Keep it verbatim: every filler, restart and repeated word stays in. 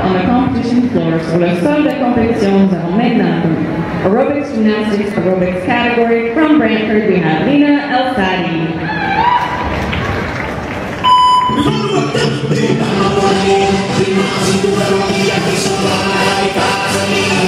on the competition floor. Sur le sol de compétition, nous avons maintenant aerobics, gymnastics, aerobics category. From Brantford, we have Lina El-Fadi. Di